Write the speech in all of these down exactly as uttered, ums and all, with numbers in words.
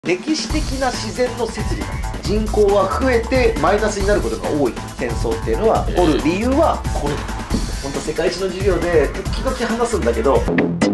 歴史的な自然の摂理なんです。人口は増えてマイナスになることが多い戦争っていうのは起こる理由はこれだ。本当世界史の授業で時々話すんだけど、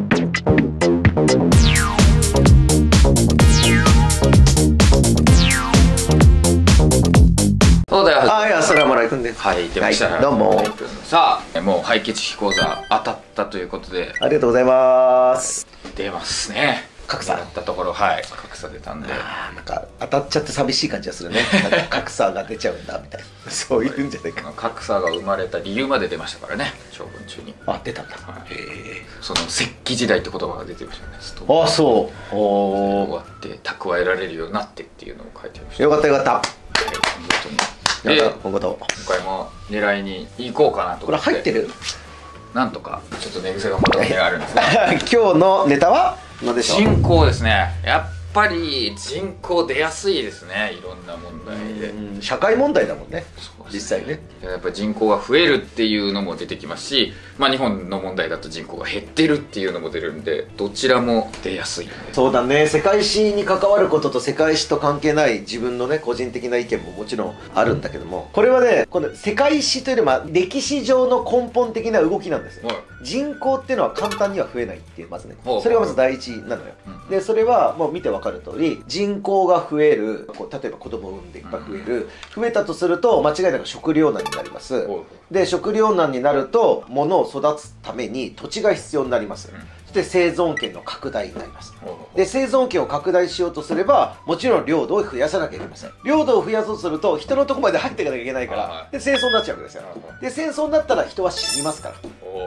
そうだよ。 はい、アスラムアライクンです。 はい、出ました、 はい、どうも。 さあ、もう廃棄地講座当たったということで、 ありがとうございます。 出ますね。 格差だったところ、はい、格差出たんで、 あーなんか当たっちゃって寂しい感じがするね。なんか格差が出ちゃうんだみたいな、そういうんじゃないか。 格差が生まれた理由まで出ましたからね、将軍中に。 あ、出たんだ。 はい、 へえ。 その石器時代って言葉が出てましたね。 あ、そう。お終わって蓄えられるようになってっていうのを書いてました。 よかったよかった。 はい、見事に。で、 今後と今回も狙いに行こうかなとこれ思って。 入ってる？ なんとかちょっと寝癖がまだがあるんですね。 今日のネタは何でしょう？ 人口ですね。やっぱり人口出やすいですね、いろんな問題で。 うん、社会問題だもんね、 そう実際ね。 やっぱり人口が増えるっていうのも出てきますし、まあ、日本の問題だと人口が減ってるっていうのも出るんで、どちらも出やすいんで。 そうだね、世界史に関わることと世界史と関係ない自分のね個人的な意見ももちろんあるんだけども、これはね、この世界史というよりも歴史上の根本的な動きなんですよ。 はい、 人口っていうのは簡単には増えないっていう、まずね、 ほうそれがまず第一なのよ。 うん、 でそれはもう見てわかる通り、人口が増える、こう例えば子供を産んでいっぱい増える、増えたとすると間違いなく食糧難になります。で食糧難になると物を育つために土地が必要になります。うん、そして生存権の拡大になります。で生存権を拡大しようとすれば、もちろん領土を増やさなきゃいけません。領土を増やそうとすると人のとこまで入っていかなきゃいけないから、で戦争になっちゃうわけですよ。で戦争になったら人は死にますから、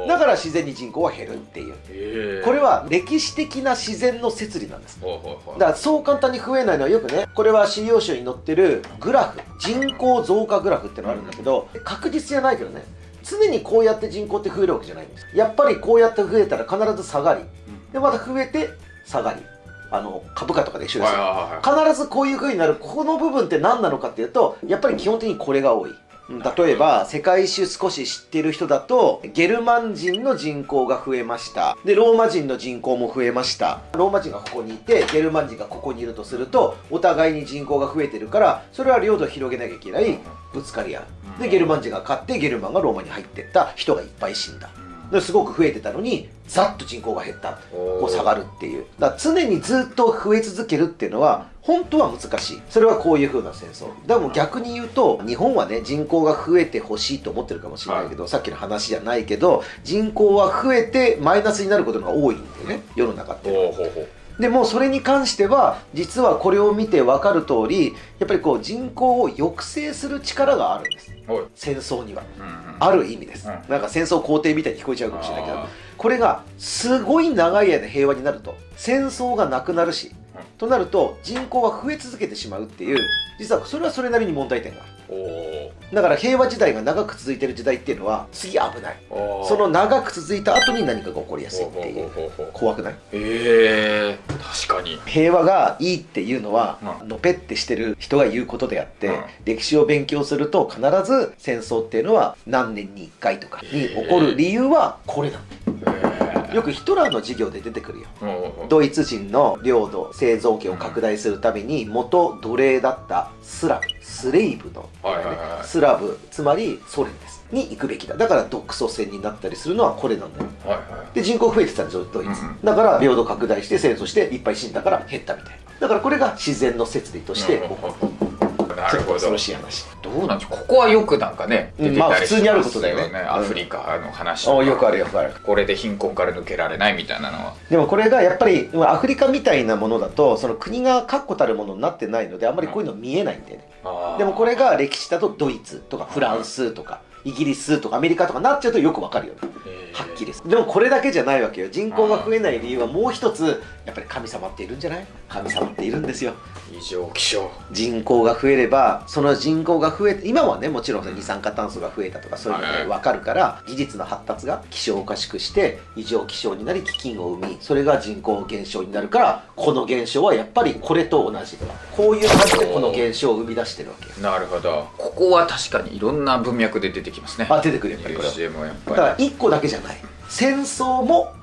だから自然に人口は減るっていう、これは歴史的な自然の摂理なんです。だからそう簡単に増えないのは、よくね、これは資料集に載ってるグラフ、人口増加グラフっていうのがあるんだけど、確実じゃないけどね、常にこうやって人口って増えるわけじゃないんです。やっぱりこうやって増えたら必ず下がり、でまた増えて下がり、あの株価とかで一緒ですよ。必ずこういう風になる。この部分って何なのかっていうと、やっぱり基本的にこれが多い。例えば世界史少し知ってる人だと、ゲルマン人の人口が増えました。でローマ人の人口も増えました。ローマ人がここにいてゲルマン人がここにいるとすると、お互いに人口が増えてるから、それは領土を広げなきゃいけない、ぶつかり合う。でゲルマン人が勝って、ゲルマンがローマに入ってった、人がいっぱい死んだ。ですごく増えてたのにざっと人口が減った、こう下がるっていう。だから常にずっと増え続けるっていうのは本当は難しい。それはこういう風な戦争でも、逆に言うと日本はね、人口が増えてほしいと思ってるかもしれないけど、はい、さっきの話じゃないけど、人口は増えてマイナスになることが多いんだよね、世の中って。でもそれに関しては、実はこれを見て分かる通り、やっぱりこう人口を抑制する力があるんです、戦争には。ある意味です。なんか戦争肯定みたいに聞こえちゃうかもしれないけど、これがすごい長い間平和になると戦争がなくなるし、となると人口が増え続けてしまうっていう、実はそれはそれなりに問題点がある。だから平和時代が長く続いてる時代っていうのは、次危ない、その長く続いた後に何かが起こりやすいっていう。怖くない？ ええ、確かに。 平和がいいっていうのは、うん、のぺってしてる人が言うことであって、うん、歴史を勉強すると必ず戦争っていうのは何年にいっかいとかに起こる理由はこれなの。よくヒトラーの授業で出てくるよ。ドイツ人の領土、生存権を拡大するために元奴隷だったスラブ、スレイブの、ね、スラブ、つまりソ連ですに行くべきだ。だから独ソ戦になったりするのはこれなんだよ。で人口増えてたんですよ、ドイツ。だから領土拡大して戦争していっぱい死んだから減ったみたいな。だからこれが自然の摂理として起こる。 なるほど。 恐ろしい話。 どうなんでしょう。ここはよくなんかね、 出てたりしますよね。まあ普通にあることだよね。 アフリカの話とか。 よくあるよくある。 これで貧困から抜けられないみたいなのは。 でもこれがやっぱりアフリカみたいなものだと、その国が確固たるものになってないので、あんまりこういうの見えないんでね。でもこれが歴史だとドイツとかフランスとかイギリスとかアメリカとかなっちゃうとよくわかるよね。はっきりです。でもこれだけじゃないわけよ。人口が増えない理由はもう一つ、やっぱり神様っているんじゃない？神様っているんですよ。 異常気象。 人口が増えれば、その人口が増えて、今はねもちろん二酸化炭素が増えたとかそういうのが分かるから、技術の発達が気象をおかしくして異常気象になり飢饉を生み、それが人口減少になるから、この現象はやっぱりこれと同じ。こういう感じでこの現象を生み出してるわけよ。 なるほど。ここは確かにいろんな文脈で出てきますね。 あ、出てくるやっぱりこれは。だからいっこだけじゃない。戦争も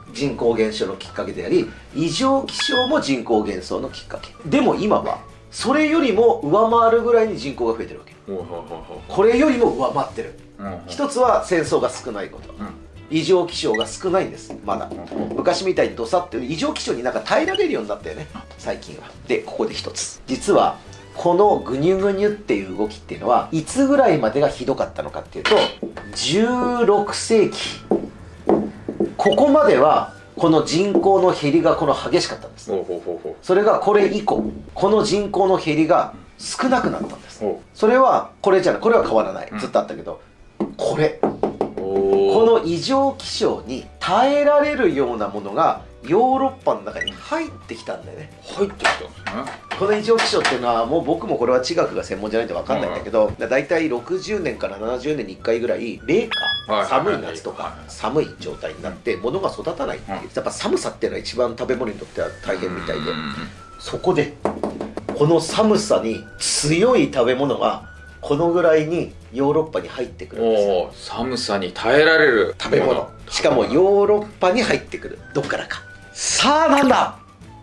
人口減少のきっかけであり、異常気象も人口減少のきっかけ。でも今はそれよりも上回るぐらいに人口が増えてるわけ。これよりも上回ってる。一つは戦争が少ないこと、異常気象が少ないんです。まだ昔みたいにどさって異常気象になんか耐えられるようになったよね、最近は。でここで一つ、実はこのグニュグニュっていう動きっていうのはいつぐらいまでがひどかったのかっていうと、じゅうろくせいき、ここまではこの人口の減りがこの激しかったんです。それがこれ以降、この人口の減りが少なくなったんです。それはこれじゃない、これは変わらない、ずっとあったけど、これこの異常気象に耐えられるようなものがヨーロッパの中に入ってきたんだよね。 入ってきたんですね。 この異常気象っていうのはもう僕もこれは地学が専門じゃないと分かんないんだけど、だいたいろくじゅうねんからななじゅうねんにいっかいぐらい冷夏、寒い夏とか寒い状態になって物が育たないっていう、やっぱ寒さっていうのは一番食べ物にとっては大変みたいで、そこでこの寒さに強い食べ物がこのぐらいにヨーロッパに入ってくるんですよ。 寒さに耐えられる食べ物、しかもヨーロッパに入ってくる。どっからか。さあなんだ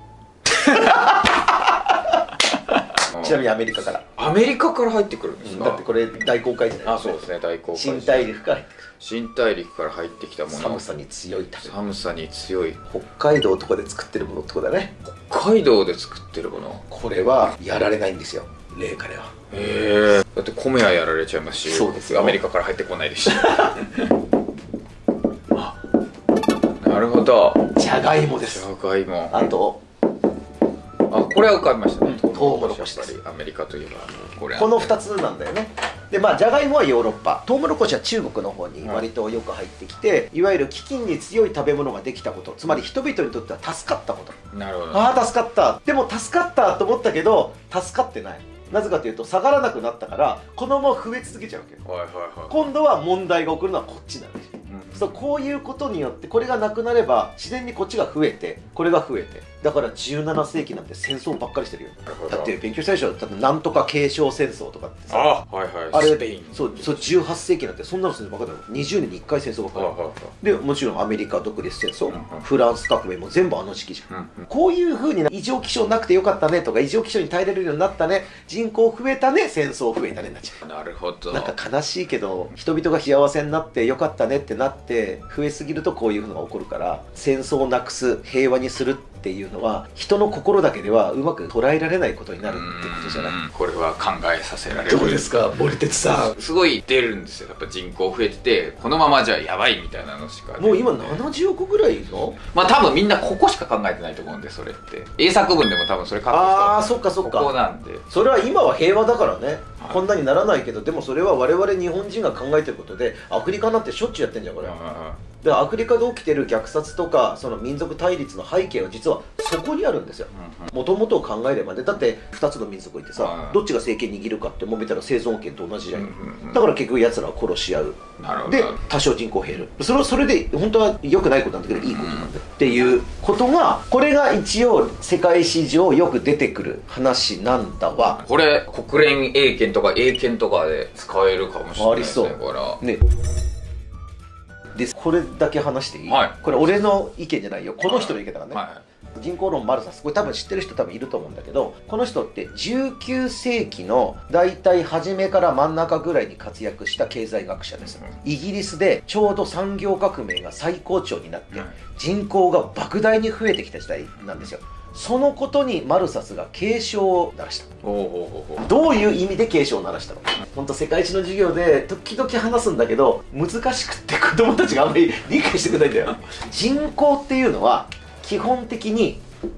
ちなみにアメリカから。 アメリカから入ってくるんですか。 だってこれ大航海時代。 あ、そうですね、大航海。 新大陸から入ってくる。 新大陸から入ってきたもの。 寒さに強い食べ物。 寒さに強い。 北海道とかで作ってるものってことだね。 北海道で作ってるもの。 これはやられないんですよ、冷夏では。 へえ。だって米はやられちゃいますし。 そうですよ。 アメリカから入ってこないですし。あ、なるほど。 じゃがいもです。 じゃがいも。 あと、 あ、これは浮かびましたね。 トウモロコシです。 アメリカといえばこれ。 このふたつなんだよね。でまあじゃがいもはヨーロッパ、トウモロコシは中国の方に割とよく入ってきて、いわゆる飢饉に強い食べ物ができたこと、つまり人々にとっては助かったこと。 なるほど。 ああ助かった、でも助かったと思ったけど助かってない。なぜかというと下がらなくなったからこのまま増え続けちゃうわけよ。 はいはいはい。 今度は問題が起こるのはこっちなんですよ。うん、そうこういうことによってこれがなくなれば自然にこっちが増えてこれが増えて、だからじゅうななせいきなんて戦争ばっかりしてるよ。だって勉強したでしょ、だってなんとか継承戦争とかってさ、 あ、はいはい、 あれスペイン、 そうそうじゅうはっせいきなんてそんなのするのばっかりだよ。にじゅうねんにいっかい戦争ばっかり、はいはいはい、でもちろんアメリカ独立戦争、うんうん、フランス革命も全部あの時期じゃん、うんうん、こういうふうに異常気象なくてよかったねとか異常気象に耐えれるようになったね、人口増えたね、戦争増えたねになっちゃう。 なるほど。 なんか悲しいけど人々が幸せになってよかったねってなって増えすぎるとこういうのが起こるから、戦争をなくす、平和にするっていうのは人の心だけではうまく捉えられないことになるってことじゃない。 これは考えさせられる。 どうですか森哲さん。 すごい出るんですよ、やっぱ人口増えててこのままじゃやばいみたいなのしか。 もう今ななじゅうおくぐらいいるの。 まあ多分みんなここしか考えてないと思うんで、それって英作文でも多分それ書く人ああそっかそっかここなんで、 それは今は平和だからね、はい、こんなにならないけど、でもそれは我々日本人が考えてることで、アフリカなんてしょっちゅうやってんじゃんこれ。でアフリカで起きてる虐殺とかその民族対立の背景は実はそこにあるんですよ。もともとを考えればね、だってふたつの民族いてさ、どっちが政権握るかって揉めたら生存権と同じじゃん。だから結局やつらは殺し合う。で多少人口減る。それはそれで本当は良くないことなんだけどいいことなんだよっていうことが、これが一応世界史上よく出てくる話なんだわ。 これ国連英検とか英検とかで使えるかもしれないですね。これはね。 でこれだけ話していい、はい、これ俺の意見じゃないよ、この人の意見だからね、はい、人口論マルサス、これ多分知ってる人多分いると思うんだけど、この人ってじゅうきゅうせいきの大体初めから真ん中ぐらいに活躍した経済学者です、うん、イギリスでちょうど産業革命が最高潮になって、うん、人口が莫大に増えてきた時代なんですよ。そのことにマルサスが警鐘を鳴らした。どういう意味で警鐘を鳴らしたのか。本当世界史の授業で時々話すんだけど難しくって子供たちがあんまり理解してくれないんだよ。人口っていうのは基本的に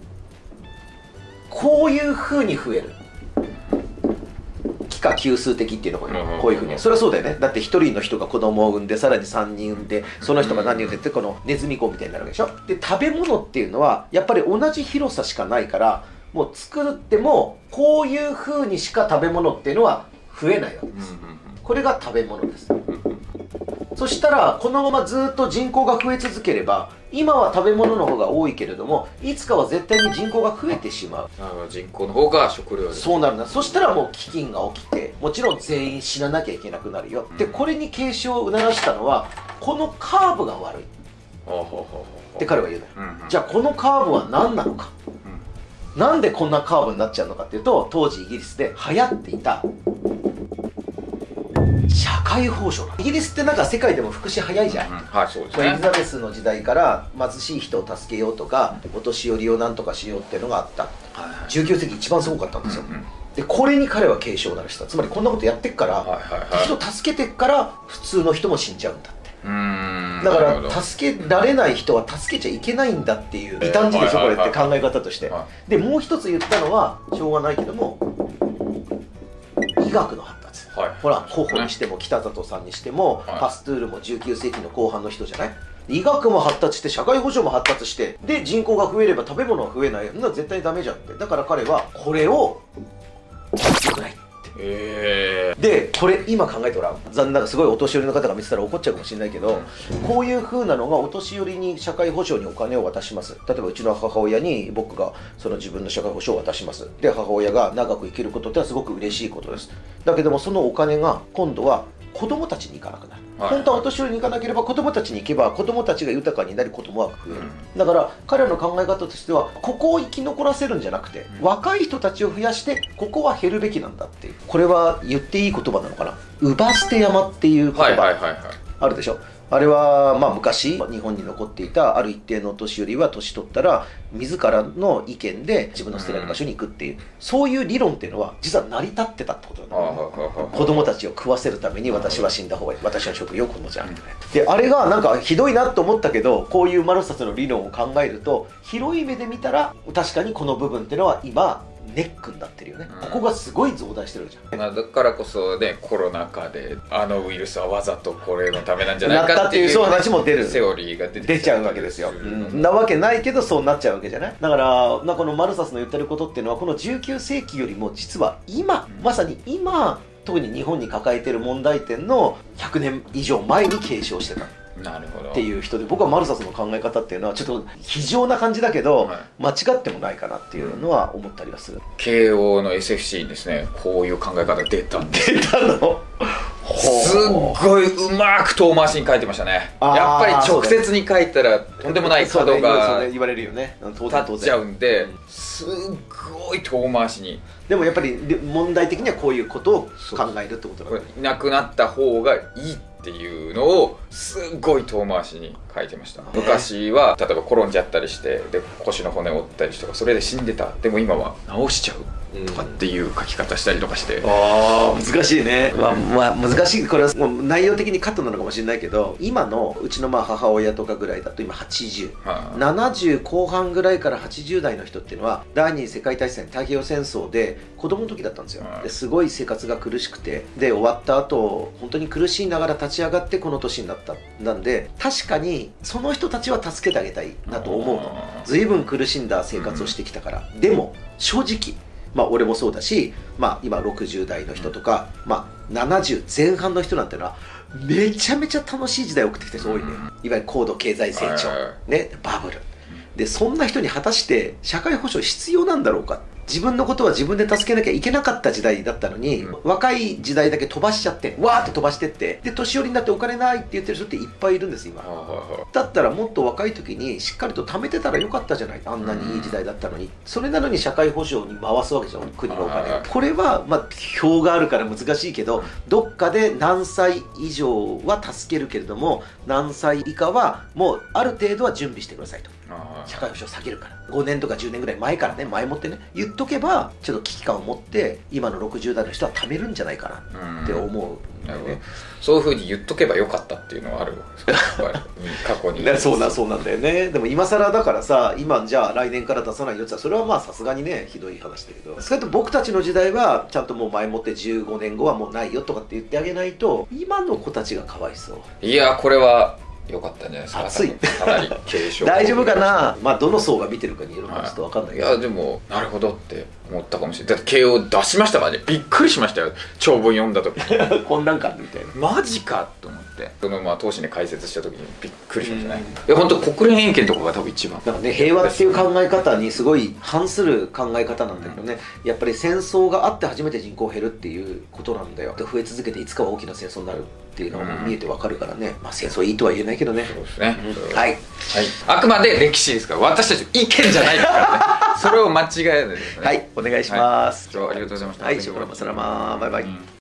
こういうふうに増える。幾何級数的っていうのもこういうふうに、それはそうだよね。だってひとりの人が子供を産んでさらにさんにん産んでその人が何人産んでってこのネズミ講みたいになるわけでしょ。で食べ物っていうのはやっぱり同じ広さしかないから、もう作ってもこういうふうにしか食べ物っていうのは増えないわけです。これが食べ物です。そしたらこのままずっと人口が増え続ければ、今は食べ物の方が多いけれどもいつかは絶対に人口が増えてしまう。 人口の方が食料です。 そうなるな。そしたらもう飢饉が起きてもちろん全員死ななきゃいけなくなるよ、うん、でこれに警鐘を促したのはこのカーブが悪い。 って彼は言うのよ、うんうん、じゃあこのカーブは何なのか、うん、なんでこんなカーブになっちゃうのかっていうと、当時イギリスで流行っていた社会保障。イギリスってなんか世界でも福祉早いじゃん、うん、はい、そうですね。エリザベスの時代から貧しい人を助けようとかお年寄りをなんとかしようっていうのがあった、はいはい、じゅうきゅう世紀一番すごかったんですよ、うんうん、でこれに彼は警鐘を鳴らした。つまりこんなことやってっから、はいはいはい、人助けてっから普通の人も死んじゃうんだって。うーん、だから助けられない人は助けちゃいけないんだっていう異端児でしょこれって考え方として。でもう一つ言ったのはしょうがないけども医学の発達、はい、ほらコホにしても北里さんにしても、はい、パストゥールもじゅうきゅう世紀の後半の人じゃない。医学も発達して社会保障も発達してで人口が増えれば食べ物は増えない。な絶対ダメじゃんって。だから彼はこれを良くないって。えー、でこれ今考えてごらん。残念ながらすごいお年寄りの方が見てたら怒っちゃうかもしれないけど、うん、こういう風なのがお年寄りに社会保障にお金を渡します。例えばうちの母親に僕がその自分の社会保障を渡します。で母親が長く生きることってのはすごく嬉しいことです。だけどもそのお金が今度は子供たちに行かなくなる。はい、本当はお年寄りに行かなければ子供たちに行けば子供たちが豊かになり子供は増える、うん、だから彼の考え方としてはここを生き残らせるんじゃなくて、うん、若い人たちを増やしてここは減るべきなんだっていう。これは言っていい言葉なのかな。乳母捨て山っていう言葉あるでしょ。あれはまあ昔日本に残っていたある一定のお年寄りは年取ったら自らの意見で自分の捨てられる場所に行くっていう、うん、そういう理論っていうのは実は成り立ってたってことなんだよね。子供たちを食わせるために私は死んだ方がいい、私の職業このじゃん、うん、であれがなんかひどいなと思ったけどこういうマルサスの理論を考えると広い目で見たら確かにこの部分っていうのは今ネックになってるよね、うん、ここがすごい増大してるじゃん、 まあ、だからこそねコロナ禍であのウイルスはわざとこれのためなんじゃないかっていう話も出るセオリーが出て出ちゃうわけですよ、うん、なわけないけどそうなっちゃうわけじゃない。だからなこのマルサスの言ってることっていうのはこのじゅうきゅう世紀よりも実は今、うん、まさに今特に日本に抱えている問題点のひゃくねん以上前に継承してたなるほどっていう人で、僕はマルサスの考え方っていうのはちょっと非常な感じだけど、はい、間違ってもないかなっていうのは思ったりはする。 慶応の エスエフシー にですねこういう考え方出たんで出たのすっごいうまく遠回しに書いてましたね。やっぱり直接に書いたらとんでもない角が言われるよね。 立っちゃうんで、すっごい遠回しに。 でもやっぱり問題的にはこういうことを考えるってことだね。 いなくなった方がいいっていうのをすっごい遠回しに書いてました。昔は例えば転んじゃったりしてで腰の骨を折ったりとかそれで死んでた。でも今は治しちゃうとかっていう書き方したりとかして、うん、 あー難しいね、まあ、まあ難しい。これはもう内容的にカットなのかもしれないけど今のうちのまあ母親とかぐらいだと今はちじゅう、はあ、ななじゅう後半ぐらいからはちじゅう代の人っていうのは第二次世界大戦太平洋戦争で子供の時だったんですよ、はあ、ですごい生活が苦しくてで終わった後本当に苦しいながら立ち上がってこの年になった。なんで確かにその人たちは助けてあげたいなと思うの。随分苦しんだ生活をしてきたから、うん、でも正直まあ俺もそうだし、まあ、今ろくじゅう代の人とか、まあ、ななじゅう前半の人なんてのはめちゃめちゃ楽しい時代を送ってきた人多いね。いわゆる高度経済成長、ね、バブルでそんな人に果たして社会保障必要なんだろうか。自分のことは自分で助けなきゃいけなかった時代だったのに、うん、若い時代だけ飛ばしちゃってわーって飛ばしてってで年寄りになってお金ないって言ってる人っていっぱいいるんです今。だったらもっと若い時にしっかりと貯めてたらよかったじゃない。あんなにいい時代だったのに、うん、それなのに社会保障に回すわけじゃん国のお金。これはまあ表があるから難しいけどどっかで何歳以上は助けるけれども何歳以下はもうある程度は準備してくださいと。社会保障下げるからごねんとかじゅうねんぐらい前からね前もってね言っとけばちょっと危機感を持って今のろくじゅう代の人は貯めるんじゃないかなって思う、ね、 そういうふうに言っとけばよかったっていうのはある過去にそうなそうなんだよね。でも今更だからさ今じゃあ来年から出さないよって言ったらそれはまあさすがにねひどい話だけどそれと僕たちの時代はちゃんともう前もってじゅうごねんごはもうないよとかって言ってあげないと今の子たちがかわいそう。 いやこれはよかったんじゃないですか。 熱いかなり継承大丈夫かな。まあどの層が見てるかによるかちょっと分かんないけど、 はい、いやでもなるほどって思ったかもしれない。だって慶応出しましたからね。びっくりしましたよ長文読んだ時混乱感みたいなマジかと思ってってそのまあ投資に解説した時にびっくりしましたね。いや本当国連円権とかが多分一番だからね、平和っていう考え方にすごい反する考え方なんだけどね、やっぱり戦争があって初めて人口減るっていうことなんだよ。で増え続けていつかは大きな戦争になるっていうのが見えてわかるからね、まあ戦争いいとは言えないけどね。 そうですね、 うん、はい、はい、 あくまで歴史ですから私たち意見じゃないですからねそれを間違えないですね。 はい、お願いします、 はい、今日はありがとうございました。 はい、ショコラマサラマー、バイバイ。 うん